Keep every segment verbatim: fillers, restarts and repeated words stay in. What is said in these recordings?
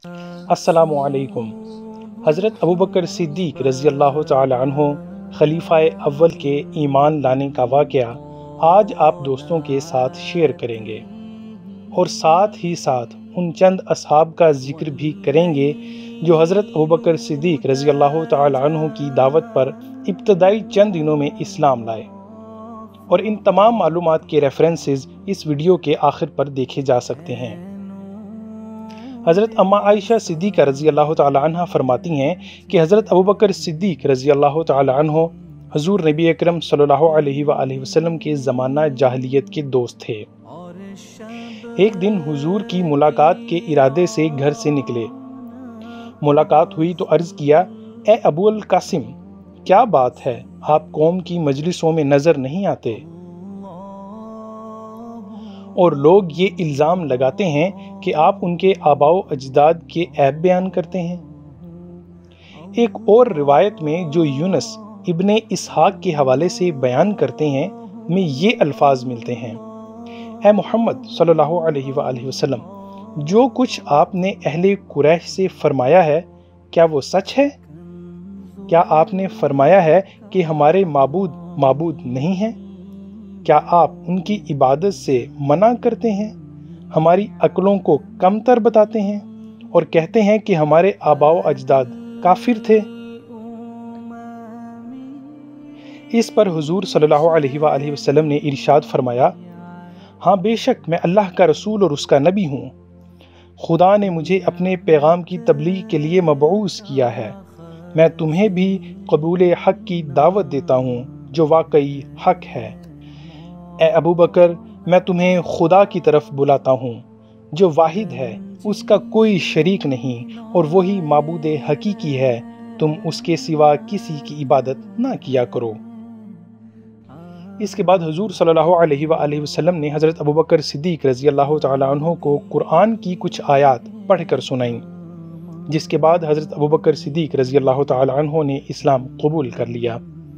السلام علیکم۔ حضرت ابوبکر صدیق رضی اللہ تعالی عنہ خلیفہ اول کے ایمان لانے کا واقعہ آج آپ دوستوں کے ساتھ شیئر کریں گے، اور ساتھ ہی ساتھ ان چند اصحاب کا ذکر بھی کریں گے جو حضرت ابوبکر صدیق رضی اللہ تعالی عنہ کی دعوت پر ابتدائی چند دنوں میں اسلام لائے، اور ان تمام معلومات کے ریفرنسز اس ویڈیو کے آخر پر دیکھے جا سکتے ہیں۔ حضرت اماں عائشہ صدیقہ رضی اللہ تعالی عنہ فرماتی ہیں کہ حضرت ابوبکر صدیق رضی اللہ تعالی عنہ حضور نبی اکرم صلی اللہ علیہ وآلہ وسلم کے زمانہ جاہلیت کے دوست تھے۔ ایک دن حضور کی ملاقات کے ارادے سے گھر سے نکلے۔ ملاقات ہوئی تو عرض کیا، اے ابو القاسم، کیا بات ہے، آپ قوم کی مجلسوں میں نظر نہیں آتے؟ اور لوگ یہ الزام لگاتے ہیں کہ آپ ان کے آباء و اجداد کے عیب بیان کرتے ہیں۔ ایک اور روایت میں جو یونس ابن اسحاق کے حوالے سے بیان کرتے ہیں میں یہ الفاظ ملتے ہیں، اے محمد صلی اللہ علیہ وآلہ وسلم، جو کچھ آپ نے اہل قریش سے فرمایا ہے کیا وہ سچ ہے؟ کیا آپ نے فرمایا ہے کہ ہمارے معبود معبود نہیں ہیں؟ کیا آپ ان کی عبادت سے منع کرتے ہیں، ہماری عقلوں کو کمتر بتاتے ہیں اور کہتے ہیں کہ ہمارے آباء و اجداد کافر تھے؟ اس پر حضور صلی اللہ علیہ وآلہ وسلم نے ارشاد فرمایا، ہاں بے شک میں اللہ کا رسول اور اس کا نبی ہوں۔ خدا نے مجھے اپنے پیغام کی تبلیغ کے لیے مبعوث کیا ہے۔ میں تمہیں بھی قبول حق کی دعوت دیتا ہوں جو واقعی حق ہے۔ اے ابو بکر، میں تمہیں خدا کی طرف بلاتا ہوں جو واحد ہے، اس کا کوئی شریک نہیں، اور وہی معبود حقیقی ہے، تم اس کے سوا کسی کی عبادت نہ کیا کرو۔ اس کے بعد حضور صلی اللہ علیہ وآلہ وسلم نے حضرت ابوبکر صدیق رضی اللہ تعالی عنہ کو قرآن کی کچھ آیات پڑھ کر سنائیں، جس کے بعد حضرت ابوبکر صدیق رضی اللہ تعالی عنہ نے اسلام قبول کر لیا،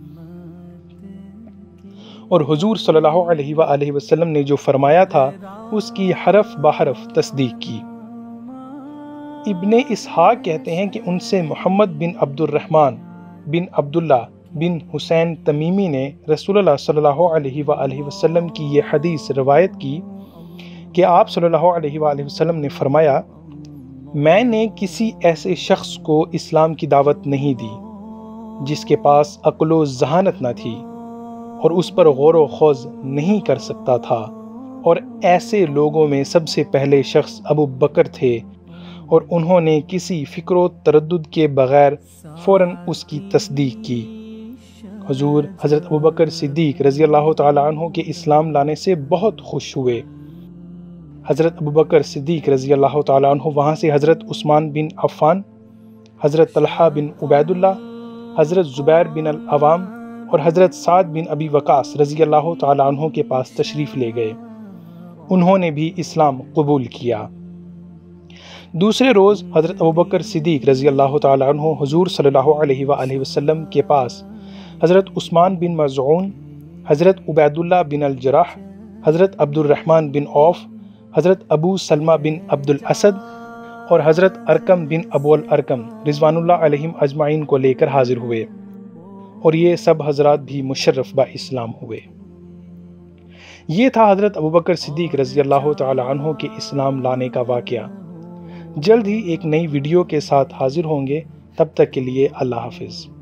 اور حضور صلی اللہ علیہ وآلہ وسلم نے جو فرمایا تھا اس کی حرف بحرف تصدیق کی۔ ابن اسحاق کہتے ہیں کہ ان سے محمد بن عبد الرحمن بن عبداللہ بن حسین تمیمی نے رسول اللہ صلی اللہ علیہ وآلہ وسلم کی یہ حدیث روایت کی کہ آپ صلی اللہ علیہ وآلہ وسلم نے فرمایا، میں نے کسی ایسے شخص کو اسلام کی دعوت نہیں دی جس کے پاس عقل و ذہانت نہ تھی اور اس پر غور و خوض نہیں کر سکتا تھا، اور ایسے لوگوں میں سب سے پہلے شخص ابو بکر تھے، اور انہوں نے کسی فکر و تردد کے بغیر فوراً اس کی تصدیق کی۔ حضور حضرت ابوبکر صدیق رضی اللہ تعالی عنہ کے اسلام لانے سے بہت خوش ہوئے۔ حضرت ابوبکر صدیق رضی اللہ تعالی عنہ وہاں سے حضرت عثمان بن عفان، حضرت طلحہ بن عبید اللہ، حضرت زبیر بن العوام اور حضرت سعد بن ابی وقاص رضی اللہ تعالی عنہ کے پاس تشریف لے گئے۔ انہوں نے بھی اسلام قبول کیا۔ دوسرے روز حضرت ابوبکر صدیق رضی اللہ تعالی عنہ حضور صلی اللہ علیہ وآلہ وسلم کے پاس حضرت عثمان بن مظعون، حضرت عبید اللہ بن الجراح، حضرت عبد الرحمن بن عوف، حضرت ابو سلمہ بن عبد الاسد اور حضرت ارقم بن ابو الارقم رضوان اللہ علیہم اجمعین کو لے کر حاضر ہوئے، اور یہ سب حضرات بھی مشرف با اسلام ہوئے۔ یہ تھا حضرت ابوبکر صدیق رضی اللہ تعالی عنہ کے اسلام لانے کا واقعہ۔ جلد ہی ایک نئی ویڈیو کے ساتھ حاضر ہوں گے، تب تک کے لیے اللہ حافظ۔